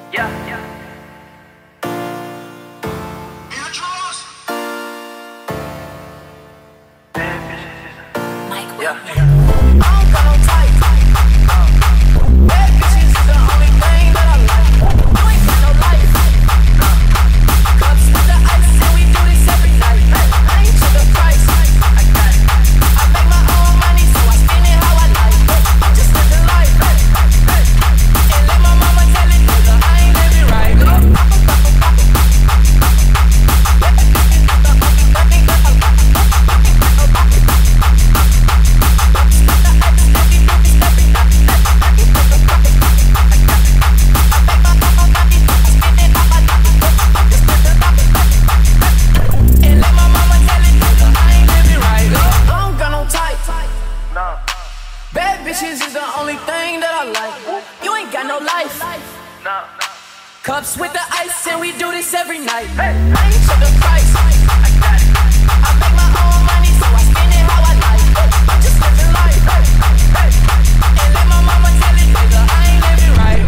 Cups with the ice and we do this every night. I ain't check the price. I make my own money, so I spend it how I like. I'm just living life. And let my mama tell it, nigga, I ain't living right.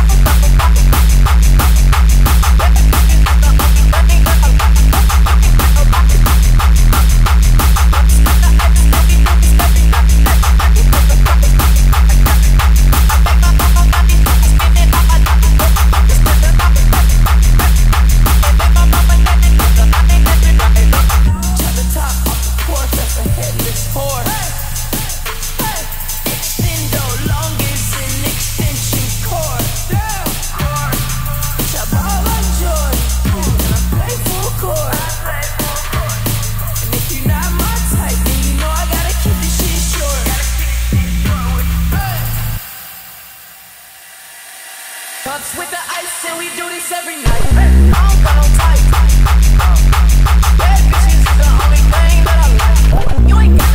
Cups with the ice and we do this every night. I don't got no type. Bad bitches is the only thing that I like. You ain't got